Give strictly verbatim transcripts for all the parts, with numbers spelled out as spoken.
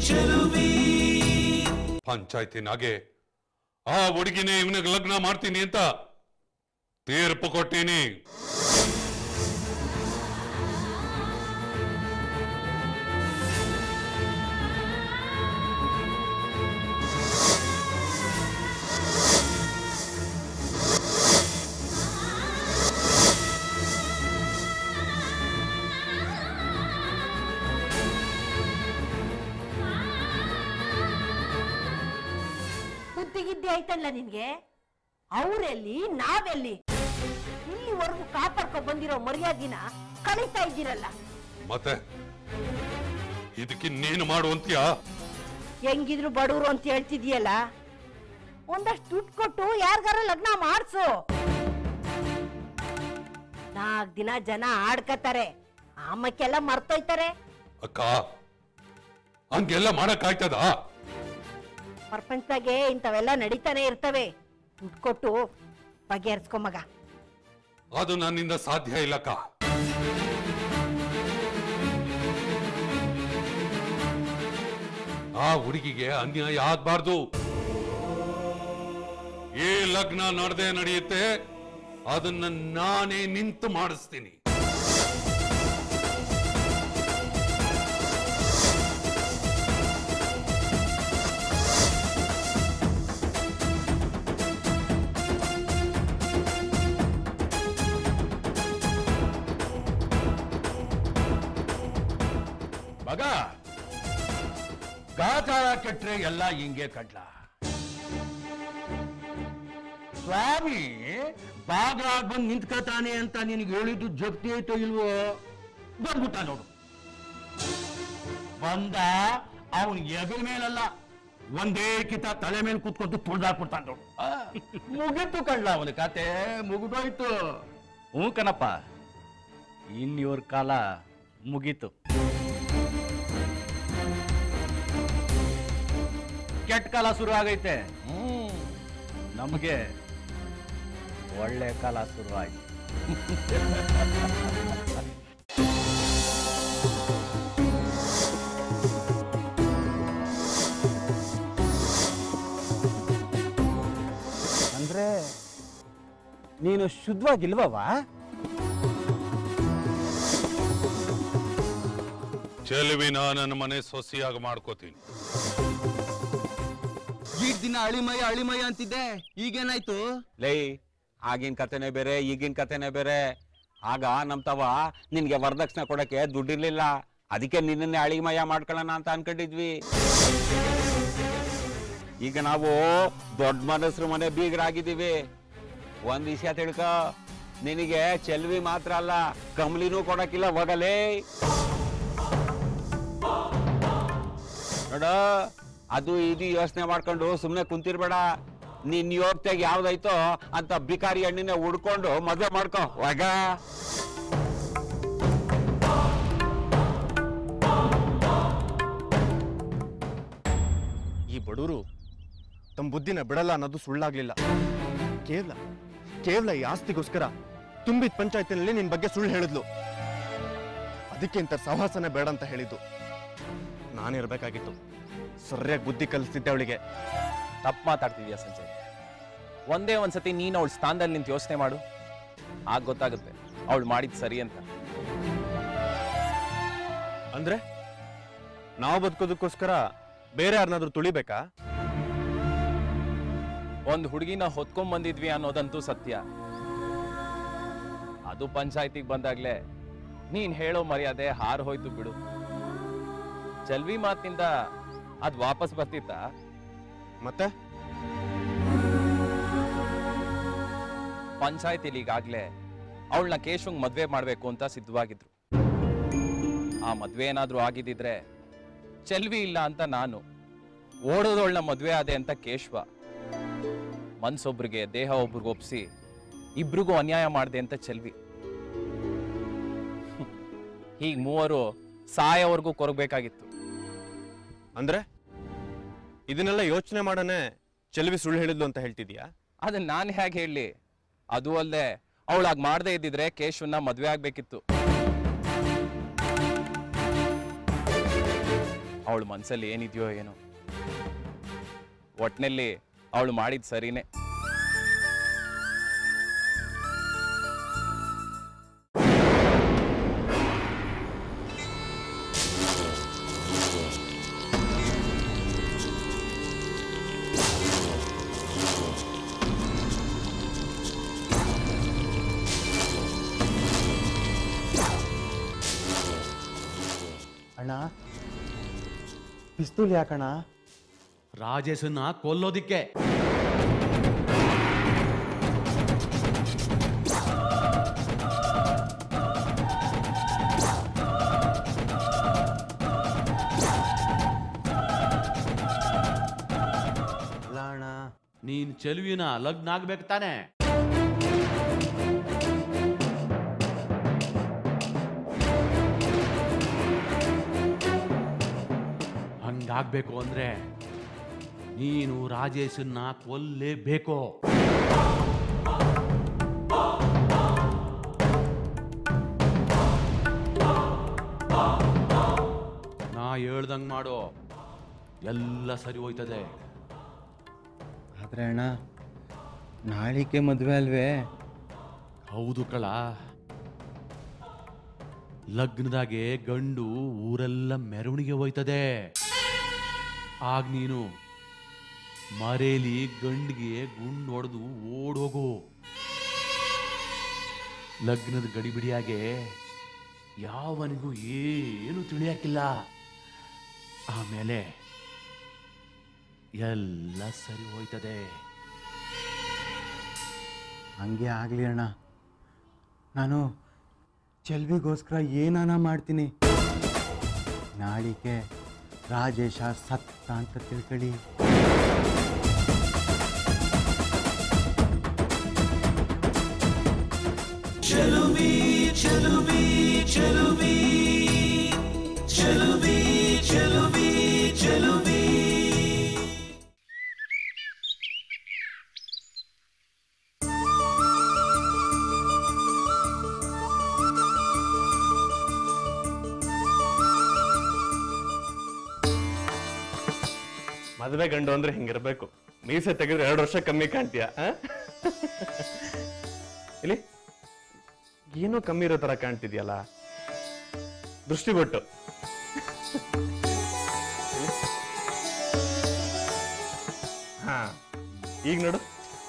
ಪಂಚಾಯತಿನಾಗೆ ಆ ಹುಡುಗಿನೇ ಇವನಿಗೆ ಲಗ್ನ ಮಾಡ್ತೀನಿ ಅಂತ ತೀರ್ಪು ಕೊಟ್ಟೀನಿ. ಬುದ್ಧಿಗಿದ್ದೆ ಆಯ್ತಲ್ಲ ನಿನ್ಗೆ? ಅವರೆಲ್ಲಿ ನಾವೆಲ್ಲಿ? ಇಲ್ಲಿವರೆಗೂ ಕಾಪಾಡ್ಕೊ ಬಂದಿರೋ ಮರ್ಯಾದಿನ ಕಳೀತಾ ಇದ್ದೀರಲ್ಲ. ಮತ್ತೆ ಇದಕ್ಕೆ ನೀನು ಮಾಡುವಂತೀಯ? ಹೆಂಗಿದ್ರು ಬಡವರು ಅಂತ ಹೇಳ್ತಿದ್ಯಲ್ಲ, ಒಂದಷ್ಟು ದುಡ್ಡು ಕೊಟ್ಟು ಯಾರಿಗಾರ ಲಗ್ನ ಮಾಡ್ಸು. ನಾಲ್ಕು ದಿನ ಜನ ಆಡ್ಕತಾರೆ, ಆಮಕ್ಕೆಲ್ಲ ಮರ್ತೋಯ್ತಾರೆ. ಅಕ್ಕ ಹಂಗೆಲ್ಲ ಮಾಡಕ್ ಆಯ್ತದ? ಪ್ರಪಂಚದಾಗೆ ಇಂಥವೆಲ್ಲ ನಡೀತಾನೆ ಇರ್ತವೆ. ದುಡ್ಡು ಕೊಟ್ಟು ಬಗೆಹರಿಸ್ಕೊ ಮಗ. ಅದು ನನ್ನಿಂದ ಸಾಧ್ಯ ಇಲ್ಲಕ್ಕ. ಆ ಹುಡುಗಿಗೆ ಅನ್ಯಾಯ ಆಗ್ಬಾರ್ದು. ಈ ಲಗ್ನ ನಡೆದೇ ನಡೆಯುತ್ತೆ, ಅದನ್ನ ನಾನೇ ನಿಂತು ಮಾಡಿಸ್ತೀನಿ. ಮಗ ಗಾಚಾರ ಕೆಟ್ರೆ ಎಲ್ಲ ಹಿಂಗೆ ಕಡ್ಲ. ಸ್ವಾಮಿ ಬಾಗ್ಲಾಗ್ ಬಂದು ನಿಂತ್ಕತಾನೆ ಅಂತ ನಿನಗೆ ಹೇಳಿದ್ದು ಜಪ್ತಿ ಆಯ್ತೋ ಇಲ್ವೋ? ಬಂದ್ಬಿಟ್ಟ ನೋಡು. ಬಂದ ಅವನ್ ಎಗಲ್ ಮೇಲಲ್ಲ, ಒಂದೇ ಕಿತ ತಲೆ ಮೇಲೆ ಕೂತ್ಕೊಂಡು ತುಳ್ದಾಕ್ಬಿಡ್ತಾನ ನೋಡು. ಮುಗಿತು ಕಡ್ಲ ಅವನ ಕತೆ, ಮುಗಿದೋಯ್ತು. ಹ್ಞೂ ಕಣಪ್ಪ, ಇನ್ನಿವ್ರ ಕಾಲ ಮುಗೀತು. ಕೆಟ್ಟ ಕಾಲ ಶುರು ಆಗೈತೆ. ನಮಗೆ ಒಳ್ಳೆ ಕಾಲ ಶುರು ಆಯ್ತು. ಅಂದ್ರೆ ನೀನು ಶುದ್ಧವಾಗಿಲ್ವವಾ? ಚೆಲುವಿನ ನನ್ನ ಮನೆ ಸೊಸೆಯಾಗಿ ಮಾಡ್ಕೋತೀನಿ. ಈ ದಿನ ಅಳಿಮಯ ಅಳಿಮಯ ಅಂತಿದ್ದೆ, ಈಗೇನಾಯ್ತು? ಲೈ, ಆಗಿನ ಕತೆನೆ ಬೇರೆ ಈಗಿನ ಕತೆನೆ ಬೇರೆ. ಆಗ ನಮ್ ತವ ನಿನ್ಗೆ ವರದಕ್ಷಿಣೆ ಕೊಡಕ್ಕೆ ದುಡ್ಡಿರ್ಲಿಲ್ಲ, ಅದಕ್ಕೆ ನಿನ್ನೆ ಅಳಿಮಯ ಮಾಡ್ಕೊಳ್ಳೋಣ ಅಂತ ಅನ್ಕೊಂಡಿದ್ವಿ. ಈಗ ನಾವು ದೊಡ್ಡ ಮನಸ್ರು ಮನೆ ಬೀಗರಾಗಿದ್ದೀವಿ. ಒಂದ್ ವಿಷಯ ತಿಳ್ಕೊ, ನಿನಗೆ ಚೆಲ್ವಿ ಮಾತ್ರ ಅಲ್ಲ, ಕಮ್ಲಿನೂ ಕೊಡಕ್ಕಿಲ್ಲ. ಹೋಗಲೇ ನೋಡ, ಅದು ಇದು ಯೋಚನೆ ಮಾಡ್ಕೊಂಡು ಸುಮ್ನೆ ಕುಂತಿರ್ಬೇಡ. ನಿನ್ ಯೋಗ್ತೆಗೆ ಯಾವ್ದಾಯ್ತೋ ಅಂತ ಬಿಕಾರಿ ಹಣ್ಣಿನ ಹುಡ್ಕೊಂಡು ಮದ್ವೆ ಮಾಡ್ಕೊ. ವಾಗ ಈ ಬಡವರು ತಮ್ಮ ಬುದ್ಧಿನ ಬಿಡಲ್ಲ ಅನ್ನೋದು ಸುಳ್ಳಾಗ್ಲಿಲ್ಲ. ಕೇವಲ ಕೇವಲ ಈ ಆಸ್ತಿಗೋಸ್ಕರ ತುಂಬಿದ ಪಂಚಾಯತಿನಲ್ಲಿ ನಿನ್ ಬಗ್ಗೆ ಸುಳ್ಳು ಹೇಳಿದ್ಲು. ಅದಕ್ಕೆ ಇಂಥ ಸಹವಾಸನೆ ಬೇಡ ಅಂತ ಹೇಳಿದ್ದು. ನಾನಿರ್ಬೇಕಾಗಿತ್ತು, ಸರಿಯಾಗಿ ಬುದ್ಧಿ ಕಲಿಸ್ತಿದ್ದೆ ಅವಳಿಗೆ. ತಪ್ಪು ಮಾತಾಡ್ತಿದ್ಯಾ ಸಂಜಯ್? ಒಂದೇ ಒಂದ್ಸತಿ ನೀನು ಅವಳ ಸ್ಥಾನದಲ್ಲಿ ನಿಂತು ಯೋಚನೆ ಮಾಡು, ಆಗ ಗೊತ್ತಾಗುತ್ತೆ ಅವಳು ಮಾಡಿದ್ ಸರಿ ಅಂತ. ಅಂದ್ರೆ ನಾವು ಬದುಕೋದಕ್ಕೋಸ್ಕರ ಬೇರೆ ಯಾರನ್ನಾದ್ರೂ ತುಳಿಬೇಕಾ? ಒಂದು ಹುಡುಗಿನ ಹೊತ್ಕೊಂಡ್ ಬಂದಿದ್ವಿ ಅನ್ನೋದಂತೂ ಸತ್ಯ. ಅದು ಪಂಚಾಯತಿಗೆ ಬಂದಾಗ್ಲೇ ನೀನ್ ಹೇಳೋ ಮರ್ಯಾದೆ ಹಾರ್ ಹೋಯ್ತು ಬಿಡು. ಚೆಲ್ವಿ ಮಾತಿನಿಂದ ಅದ್ ವಾಪಸ್ ಬರ್ತಿತ್ತ? ಮತ್ತೆ ಪಂಚಾಯತಿಲಿ ಈಗಾಗ್ಲೇ ಅವಳನ್ನ ಕೇಶವಂಗ್ ಮದ್ವೆ ಮಾಡ್ಬೇಕು ಅಂತ ಸಿದ್ಧವಾಗಿದ್ರು. ಆ ಮದ್ವೆ ಏನಾದ್ರೂ ಆಗಿದ್ದಿದ್ರೆ ಚೆಲ್ವಿ ಇಲ್ಲ ಅಂತ ನಾನು, ಓಡೋದವಳನ್ನ ಮದ್ವೆ ಆದೆ ಅಂತ ಕೇಶವ, ಮನ್ಸೊಬ್ರಿಗೆ ದೇಹ ಒಬ್ರಿಗೆ ಒಪ್ಸಿ ಇಬ್ರಿಗೂ ಅನ್ಯಾಯ ಮಾಡಿದೆ ಅಂತ ಚೆಲ್ವಿ. ಹೀಗ್ ಮೂವರು ಸಾಯವರೆಗೂ ಕೊರಗಬೇಕಾಗಿತ್ತು. ಅಂದ್ರೆ ಇದನ್ನೆಲ್ಲ ಯೋಚನೆ ಮಾಡನೆ ಚೆಲ್ವಿ ಸುಳ್ಳು ಹೇಳಿದ್ಲು ಅಂತ ಹೇಳ್ತಿದ್ಯಾ? ಅದನ್ನ ನಾನು ಹೇಗೆ ಹೇಳಿ? ಅದು ಅಲ್ಲದೆ ಅವಳಾಗ ಮಾಡದೇ ಇದ್ದಿದ್ರೆ ಕೇಶವನ್ನ ಮದ್ವೆ ಆಗ್ಬೇಕಿತ್ತು. ಅವಳ ಮನಸ್ಸಲ್ಲಿ ಏನಿದೆಯೋ ಏನೋ. ಒಟ್ನಲ್ಲಿ ಅವಳು ಮಾಡಿದ ಸರಿನೇ. ಅಣ್ಣ, ಪಿಸ್ತೂಲ್ ಯಾಕಣ್ಣ? ರಾಜೇಶನ್ನ ಕೊಲ್ಲೋದಿಕ್ಕೆ. ಅಲ್ಲ ಅಣ್ಣ, ನೀನ್ ಚೆಲುವಿನ ಲಗ್ನ ಆಗ್ಬೇಕು ತಾನೆ? ಹಂಗಾಗ್ಬೇಕು ಅಂದ್ರೆ ನೀನು ರಾಜೇಶನ್ನ ಕೊಲ್ಲೇಬೇಕು. ನಾ ಹೇಳ್ದಂಗ್ ಮಾಡೋ, ಎಲ್ಲ ಸರಿ ಹೋಯ್ತದೆ. ಆದ್ರೆ ಅಣ್ಣ, ನಾಳಿಕೆ ಮದ್ವೆ ಅಲ್ವೇ? ಹೌದು ಕಳ. ಲಗ್ನದಾಗೆ ಗಂಡು ಊರೆಲ್ಲ ಮೆರವಣಿಗೆ ಹೋಯ್ತದೆ. ಆಗ ನೀನು ಮರೇಲಿ ಗಂಡಿಗೆ ಗುಂಡು ಹೊಡೆದು ಓಡೋಗು. ಲಗ್ನದ ಗಡಿಬಿಡಿಯಾಗೆ ಯಾವನಿಗೂ ಏನು ತಿಳಿಯಾಕಿಲ್ಲ. ಆಮೇಲೆ ಎಲ್ಲ ಸರಿ ಹೋಯ್ತದೆ. ಹಂಗೆ ಆಗ್ಲಿ ಅಣ್ಣ. ನಾನು ಚೆಲ್ವಿಗೋಸ್ಕರ ಏನಾನ ಮಾಡ್ತೀನಿ. ನಾಳಿಕೆ ರಾಜೇಶ ಸತ್ತ ಅಂತ ತಿಳ್ಕೊಳ್ಳಿ. ಚೆಲುವಿ ಚೆಲುವಿ ಚೆಲುವಿ ಚೆಲುವಿ ಚೆಲುವಿ ಚೆಲುವಿ. ಮದುವೆ ಗಂಡು ಅಂದ್ರೆ ಹಿಂಗಿರ್ಬೇಕು. ಮೀಸೆ ತೆಗೆದ್ರೆ ಎರಡು ವರ್ಷ ಕಮ್ಮಿ ಕಾಣ್ತೀಯ. ಇಲ್ಲಿ ಏನೋ ಕಮ್ಮಿ ಇರೋ ತರ ಕಾಣ್ತಿದ್ಯಲ್ಲ, ದೃಷ್ಟಿ ಕೊಟ್ಟು. ಹಾ, ಈಗ ನೋಡು.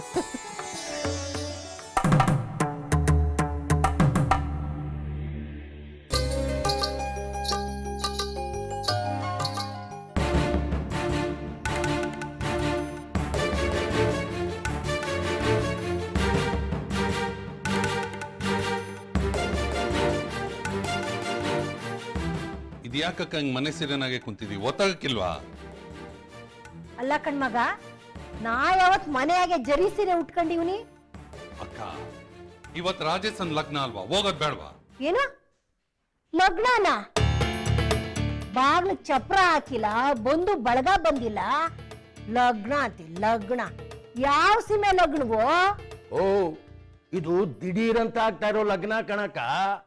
ಇದ್ಯಾಕಕ್ಕ ಹಂಗ್ ಮನೆ ಸೀರೆನಾಗೆ ಕುಂತಿದೀವಿ? ಒತ್ತಾಗಕ್ಕಿಲ್ವಾ? ಅಲ್ಲ ಕಣ್ಮಗ, ನಾ ಯಾವತ್ ಮನೆಯಾಗೆ ಜರಿ ಸೀರೆ ಉಟ್ಕೊಂಡಿವ್ನಿ. ಅಕ್ಕ, ಇವತ್ ರಾಜೇಶನ್ ಲಗ್ನ ಅಲ್ವಾ? ಹೋಗೋದ್ ಬೇಡವಾ? ಏನು ಲಗ್ನನ? ಬಾಗ್ಲು ಚಪ್ರ ಹಾಕಿಲ್ಲ, ಬಂದು ಬಳಗ ಬಂದಿಲ್ಲ, ಲಗ್ನ ಅಂತಿ ಲಗ್ನ. ಯಾವ ಸೀಮೆ ಲಗ್ನವೋ? ಓ, ಇದು ದಿಢೀರಂತ ಆಗ್ತಾ ಇರೋ ಲಗ್ನ ಕಣಕ.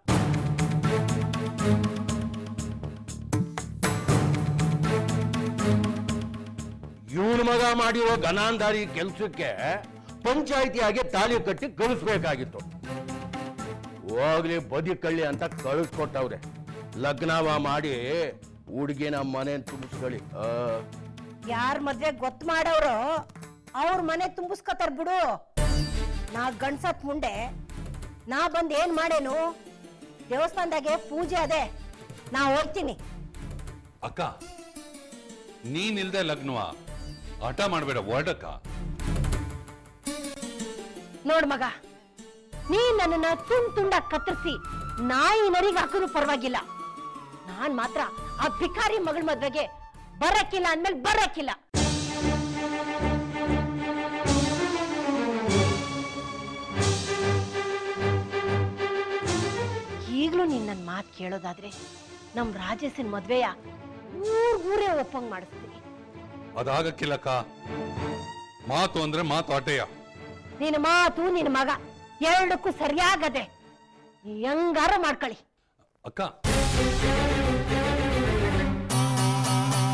ಇವನ ಮಗ ಮಾಡಿರೋ ಗನಾಂಧಾರಿ ಕೆಲ್ಸಕ್ಕೆ ಪಂಚಾಯಿತಿಯಾಗಿ ತಾಳಿ ಕಟ್ಟಿ ಕಳಿಸ್ಬೇಕಾಗಿತ್ತು. ಹೋಗ್ಲಿ ಬದಿ ಕಳ್ಳಿ ಅಂತ ಕಳಿಸ್ಕೊಟ್ಟವ್ರೆ. ಲಗ್ನವ ಮಾಡಿ ಹುಡುಗಿನ ಮನೆ ತುಂಬಿಸ್ಕೊಳ್ಳಿ. ಯಾರ ಮದ್ವೆ ಗೊತ್ತು ಮಾಡವ್ರು ಅವ್ರ ಮನೆ ತುಂಬಿಸ್ಕೊತಾರ ಬಿಡು. ನಾ ಗಂಡ್ಸತ್ ಮುಂಡೆ ನಾ ಬಂದ್ ಏನ್ ಮಾಡೇನು? ದೇವಸ್ಥಾನದಾಗೆ ಪೂಜೆ ಅದೇ, ನಾ ಹೋಗ್ತೀನಿ. ಅಕ್ಕ, ನೀನಿಲ್ದೆ ಲಗ್ನವಾ? ಹಠ ಮಾಡ್ಬೇಡ, ಹೊರಡಕ್ಕ. ನೋಡ್ ಮಗ, ನೀ ನನ್ನನ್ನ ತುಂಡ್ ತುಂಡ ಕತ್ತರಿಸಿ ನಾಯಿ ನರಿಗೆ ಹಾಕಿದ್ರು ಪರವಾಗಿಲ್ಲ. ನಾನ್ ಮಾತ್ರ ಆ ಭಿಕಾರಿ ಮಗಳ ಮದ್ವೆಗೆ ಬರಕ್ಕಿಲ್ಲ ಅಂದ್ಮೇಲೆ ಬರಕ್ಕಿಲ್ಲ. ಈಗ್ಲೂ ನೀನ್ ನನ್ ಮಾತ್ ಕೇಳೋದಾದ್ರೆ ನಮ್ ರಾಜೇಶನ್ ಮದ್ವೆಯ ಊರ್ ಊರೇ ಒಪ್ಪಂಗ್ ಮಾಡಿಸ್ತೀನಿ. ಅದಾಗಕ್ಕಿಲ್ಲಕ್ಕ. ಮಾತು ಅಂದ್ರೆ ಮಾತು ಆಟೆಯ. ನಿನ್ನ ಮಾತು ನಿನ್ನ ಮಗ ಎರಡಕ್ಕೂ ಸರಿಯಾಗದೆ. ಹೆಂಗಾರ ಮಾಡ್ಕೊಳ್ಳಿ. ಅಕ್ಕ,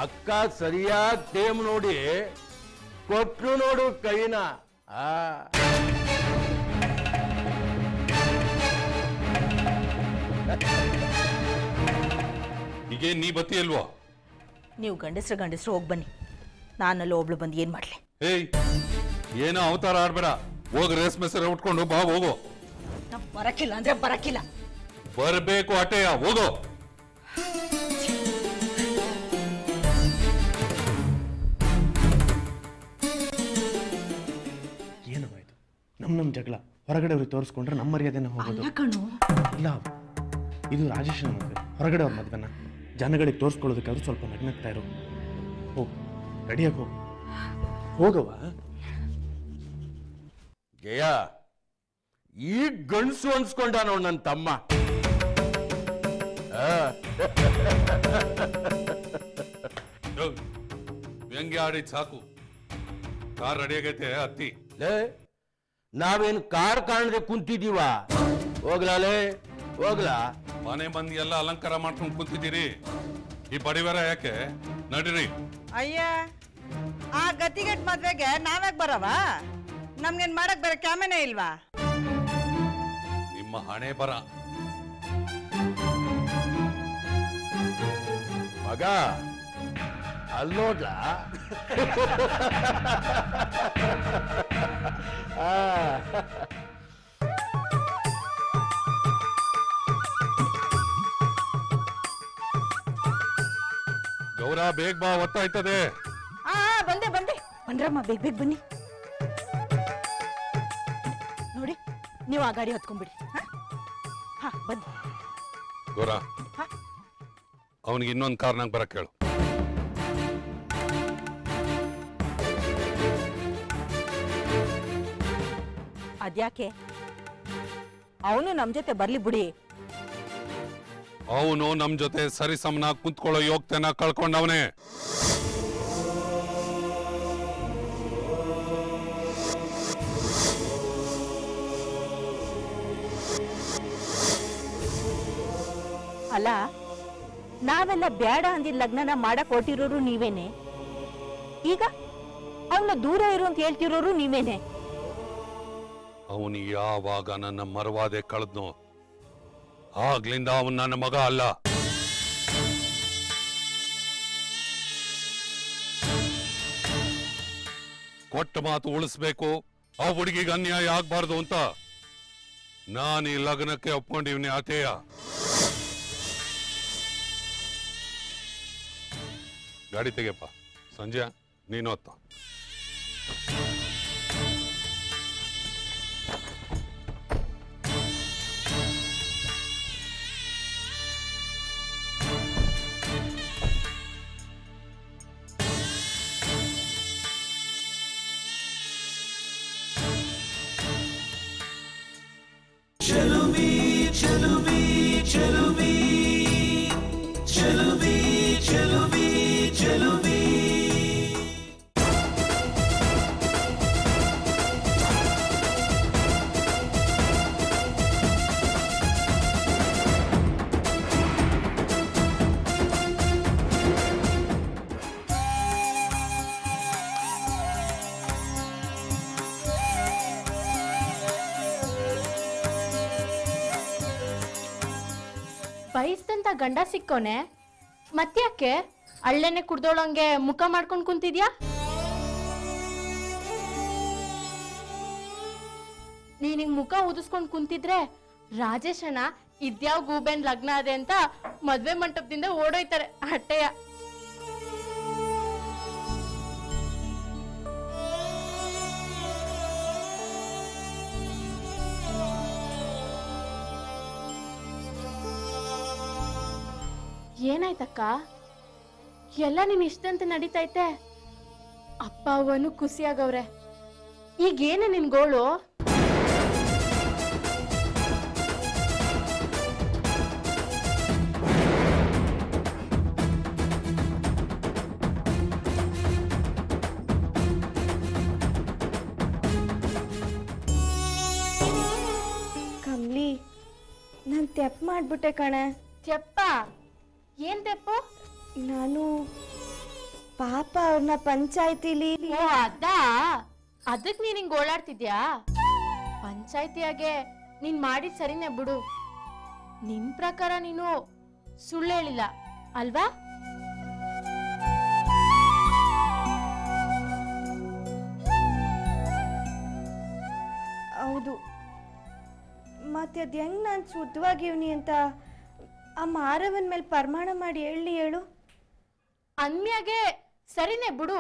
ಅಕ್ಕ ಸರಿಯಾಗಿ ಟೇಮ್ ನೋಡಿ ಕೊಟ್ರು ನೋಡು ಕೈನ. ಆ ಹೀಗೆ ನೀ ಬತ್ತಿ ಅಲ್ವಾ? ನೀವು ಗಂಡಸ್ರು ಗಂಡಸ್ರು ಹೋಗಿ ಬನ್ನಿ, ನಾನಲ್ಲಿ ಒಬ್ಳು ಬಂದು ಏನ್ ಮಾಡ್ಲಿ? ಏಯ್, ಏನೋ ಅವತಾರ ಆಡ್ಬೇಡ. ಹೋಗ ರೇಷ್ಮೆ ಸೀರೆ ಉಟ್ಕೊಂಡು ಬಾ, ಹೋಗು. ಬರಕಿಲ್ಲ ಅಂದ್ರೆ ಬರಕಿಲ್ಲ. ಬರಬೇಕು ಅಟೆಯ, ಹೋಗೋ. ಏನವಾಯ್ತು? ನಮ್ ನಮ್ ಜಗಳ ಹೊರಗಡೆ ಅವ್ರಿಗೆ ತೋರಿಸ್ಕೊಂಡ್ರೆ ನಮ್ಮ ಮರ್ಯಾದೆನ ಹೋಗೋದು. ಇಲ್ಲ, ಇದು ರಾಜೇಶನ ಮದುವೆ, ಹೊರಗಡೆ ಅವ್ರ ಮದ್ವೆನ ಜನಗಳಿಗೆ ತೋರಿಸ್ಕೊಳ್ಳೋದಕ್ಕಾದ್ರೂ ಸ್ವಲ್ಪ ನಗ್ನಗ್ತಾ ಇರು. ಹೋಗು, ರೆಡಿಯಾಗಿ ಹೋಗು. ಹೋಗವ. ಜಯ, ಈಗ ಗಂಡಸು ಅನ್ಸ್ಕೊಂಡ ನೋಡ್ ನನ್ನ ತಮ್ಮ. ವ್ಯಂಗ್ಯ ಆಡಿದ್ ಸಾಕು. ಕಾರ್ ರೆಡಿ ಆಗೈತೆ, ಹತ್ತಿ. ನಾವೇನು ಕಾರ್ ಕಾಣದೆ ಕುಂತಿದೀವ? ಹೋಗ್ಲಾಲೇ ಹೋಗ್ಲಾ? ಮನೆ ಮಂದಿ ಎಲ್ಲ ಅಲಂಕಾರ ಮಾಡ್ಕೊಂಡು ಕುಂತಿದ್ದೀರಿ, ಈ ಪರಿವಾರ ಯಾಕೆ? ನಡೀರಿ. ಅಯ್ಯ, ಆ ಗತಿಗೆಟ್ ಮದ್ವೆಗೆ ನಾವ್ಯಾಕ್ ಬರವ? ನಮ್ಗೇನ್ ಮಾಡಕ್ ಬರ ಕ್ಯಾಮೆನೇ ಇಲ್ವಾ? ನಿಮ್ಮ ಹಣೆ ಬರ. ಮಗ ಅಲ್ಲೋಡ್ಲಾ? ಗೌರ, ಬೇಗ ಬಾ, ಒತ್ತಾಯ್ತದೆ. ಆ ಬಂದೆ ಬಂದೆ ಬಂದ್ರಮ್ಮ, ಬೇಗ ಬೇಗ ಬನ್ನಿ. ನೋಡಿ, ನೀವು ಆ ಗಾಡಿ ಹೊತ್ಕೊಂಡ್ಬಿಡಿ. ಹಾ ಬನ್ನಿ. ಗೌರ, ಅವನಿಗೆ ಇನ್ನೊಂದು ಕಾರ್ನಾಗ ಬರಕ್ ಹೇಳು. ಅದ್ಯಾಕೆ? ಅವನು ನಮ್ ಜೊತೆ ಬರ್ಲಿ ಬಿಡಿ. ಅವನು ನಮ್ ಜೊತೆ ಸರಿ ಸಮನಾಗಿ ಕುಂತ್ಕೊಳ್ಳೋ ಯೋಗ್ಯತೆನ ಕಳ್ಕೊಂಡವನೇ. ಅಲ್ಲ, ನಾವೆಲ್ಲ ಬೇಡ ಅಂದಿದ್ ಲಗ್ನನ ಮಾಡಕ್ ಹೊರಟಿರೋರು ನೀವೇನೆ, ಈಗ ಅವನ್ನ ದೂರ ಇರು ಅಂತ ಹೇಳ್ತಿರೋರು ನೀವೇನೆ. ಅವನು ಯಾವಾಗ ನನ್ನ ಮರವಾದೆ ಕಳೆದ್ನೋ ಆಗ್ಲಿಂದ ಅವನ್ ನನ್ನ ಮಗ ಅಲ್ಲ. ಕೊಟ್ಟ ಮಾತು ಉಳಿಸ್ಬೇಕು, ಆ ಹುಡುಗಿಗೆ ಅನ್ಯಾಯ ಆಗ್ಬಾರ್ದು ಅಂತ ನಾನು ಈ ಲಗ್ನಕ್ಕೆ ಒಪ್ಕೊಂಡಿವ್ನಿ. ಆತೇಯ, ಗಾಡಿ ತೆಗೆಯಪ್ಪ. ಸಂಜೆ ನೀನು ಹೊತ್ತ. ಚೆಲುವಿ ಚೆಲುವಿ ಚೆಲುವಿ ಚೆಲುವಿ ಚೆಲುವಿ ಚೆಲುವಿ. ಬಯಸ್ದಂತ ಗಂಡ ಸಿಕ್ಕೋನೆ, ಮತ್ತ್ಯಾಕೆ ಅಳ್ಳೆನೆ ಕುಡ್ದೋಳಂಗೆ ಮುಖ ಮಾಡ್ಕೊಂಡ್ ಕುಂತಿದ್ಯಾ? ನೀನಿಗ್ ಮುಖ ಉದಿಸ್ಕೊಂಡ್ ಕುಂತಿದ್ರೆ ರಾಜೇಶನ ಇದ್ಯಾವ ಗೂಬೆನ್ ಲಗ್ನ ಅದೆ ಅಂತ ಮದ್ವೆ ಮಂಟಪದಿಂದ ಓಡೋಯ್ತಾರೆ ಹಟ್ಟೆಯ. ಏನಾಯ್ತಕ್ಕ? ಎಲ್ಲ ನಿನ್ ಇಷ್ಟಂತ ನಡೀತೈತೆ. ಅಪ್ಪ ಅವನು ಖುಷಿಯಾಗವ್ರೆ. ಈಗೇನೆ ನಿನ್ ಗೋಳು? ಕಮ್ಲಿ, ನಾನ್ ತೆಪ್ಪ ಮಾಡ್ಬಿಟ್ಟೆ ಕಣೆ. ತೆಪ್ಪ? ಏನ್ ತೆಪ್ಪು? ನಾನು ಪಾಪ ಅವ್ರನ್ನ ಪಂಚಾಯತಿಲಿ ಓ ಅದ ಅದಕ್ ನೀನ್ ಹಿಂಗ್ ಓಡಾಡ್ತಿದ್ಯಾ? ಪಂಚಾಯತಿಯಾಗೆ ನೀನ್ ಮಾಡಿದ್ ಸರಿನೇ ಬಿಡು. ನಿನ್ ಪ್ರಕಾರ ನೀನು ಸುಳ್ಳು ಹೇಳಿಲ್ಲ ಅಲ್ವಾ? ಹೌದು. ಮತ್ತೆ ಅದ್ ಹೆಂಗ್ ನಾನು ಶುದ್ಧವಾಗಿವ್ನಿ ಅಂತ ಆ ಮಾರವನ್ ಮೇಲೆ ಪ್ರಮಾಣ ಮಾಡಿ ಹೇಳಿ ಹೇಳು. ಅನ್ಯಾಗೆ ಸರಿನೇ ಬಿಡು.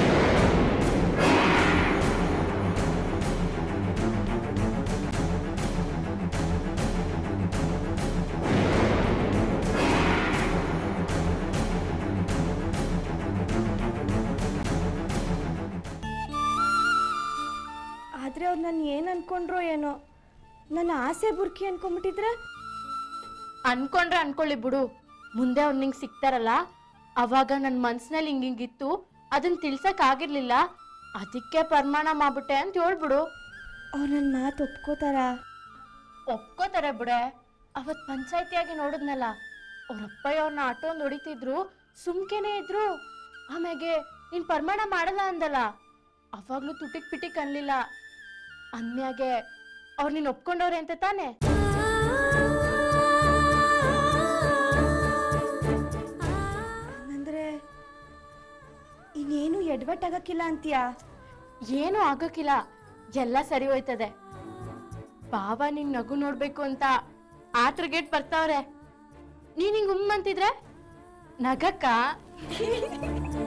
ಆದ್ರೆ ಅವ್ರು ನಾನು ಏನ್ ಅನ್ಕೊಂಡ್ರೋ ಏನೋ, ನನ್ನ ಆಸೆ ಬುರ್ಕಿ ಅನ್ಕೊಂಡ್ಬಿಟ್ಟಿದ್ರೆ. ಅನ್ಕೊಂಡ್ರೆ ಅನ್ಕೊಳ್ಳಿ ಬಿಡು. ಮುಂದೆ ಅವ್ರು ನಿಂಗೆ ಸಿಗ್ತಾರಲ್ಲ ಅವಾಗ ನನ್ನ ಮನ್ಸಿನಲ್ಲಿ ಹಿಂಗ್ ಹಿಂಗಿತ್ತು, ಅದನ್ನ ತಿಳ್ಸಕ್ ಆಗಿರ್ಲಿಲ್ಲ, ಅದಕ್ಕೆ ಪ್ರಮಾಣ ಮಾಡ್ಬಿಟ್ಟೆ ಅಂತ ಹೇಳ್ಬಿಡು. ಅವ್ರು ನನ್ನ ಮಾತು ಒಪ್ಕೋತಾರ? ಒಪ್ಕೋತಾರೆ ಬಿಡೆ. ಅವತ್ ಪಂಚಾಯತಿಯಾಗಿ ನೋಡಿದ್ನಲ್ಲ, ಅವ್ರಪ್ಪಯ್ಯ ಅವ್ರನ್ನ ಆಟೋ ಒಂದು ಹೊಡಿತಿದ್ರು, ಸುಮ್ಕೆನೆ ಇದ್ರು. ಆಮ್ಯಾಗೆ ನೀನ್ ಪ್ರಮಾಣ ಮಾಡಲ್ಲ ಅಂದಲ್ಲ, ಅವಾಗ್ಲೂ ತುಟಿಕ್ ಪಿಟಿಕ್ ಅನ್ಲಿಲ್ಲ. ಅನ್ಯಾಗೆ ಅವ್ರು ನೀನ್ ಒಪ್ಕೊಂಡವ್ರೆ ಅಂತ ತಾನೆ? ಅಂದ್ರೆ ಇನ್ನೇನು ಎಡ್ವಟ್ ಆಗಕ್ಕಿಲ್ಲ ಅಂತೀಯಾ? ಏನು ಆಗಕ್ಕಿಲ್ಲ, ಎಲ್ಲ ಸರಿ ಹೋಯ್ತದೆ. ಬಾಬಾ ನಿಂಗ್ ನಗು ನೋಡ್ಬೇಕು ಅಂತ ಆತ್ರ ಗೇಟ್ ಬರ್ತಾವ್ರೆ. ನೀನ್ ಹಿಂಗ್ ಉಮ್ ಅಂತಿದ್ರೆ ನಗಕ್ಕ